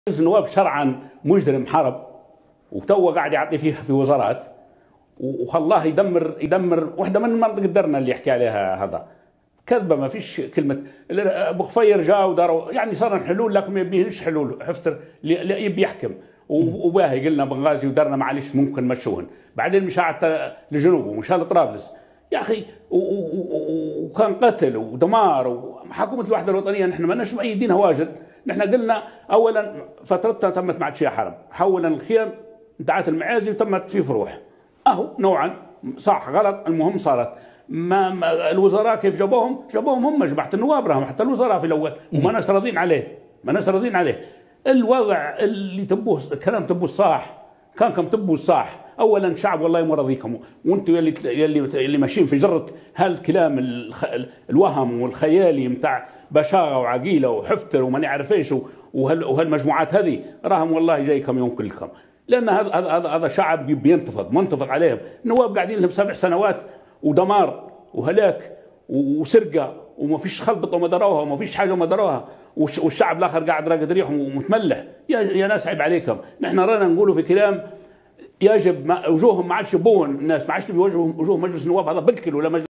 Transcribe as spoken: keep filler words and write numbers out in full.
مجلس النواب شرعا مجرم حرب، وتوه قاعد يعطي فيه في وزارات، وخلاه يدمر يدمر وحده من منطقه درنا اللي يحكي عليها هذا كذبه. ما فيش كلمه ابو خفير جاء وداروا، يعني صار حلول لكن ما يبيهش حلول. حفتر يبي يحكم وباهي قلنا بنغازي ودرنا معلش ممكن مشوهن، بعدين مشى على الجنوب ومشى لطرابلس يا اخي، وكان قتل ودمار. وحكومه الوحده الوطنيه نحن ما لناش مؤيدينها واجد. نحن قلنا اولا فترتها تمت مع شيء حرب، حولا الخيم انتعت المعازي وتمت في فروح، اهو نوعا صح غلط، المهم صارت. ما, ما الوزراء كيف جابوهم؟ جابوهم هم جماعه النواب، راهم حتى الوزراء في الاول وما ناس راضين عليه، ما ناس راضين عليه. الوضع اللي تبوه الكلام تبوه الصح، كان كم تبوه الصح. اولا شعب والله ما راضيكم، وانتم يلي يلي يلي ماشيين في جره هالكلام الخ... الوهم والخيالي نتاع بشاغه وعقيله وحفتر وما نعرف ايش وهال... وهالمجموعات هذه، راهم والله جايكم يوم كلكم. لان هذا هذا هذا شعب بينتفض منتفض عليهم. النواب قاعدين لهم سبع سنوات ودمار وهلاك وسرقه وما فيش خلبطه وما دروها وما فيش حاجه وما دروها، والشعب الاخر قاعد راقد ريحهم ومتملح. يا يا ناس عيب عليكم. نحن رانا نقولوا في كلام يجب ما وجوههم ما عادش يبون الناس، ما عادش بيوجهوا وجوه مجلس النواب هذا بالكل ولا مجلس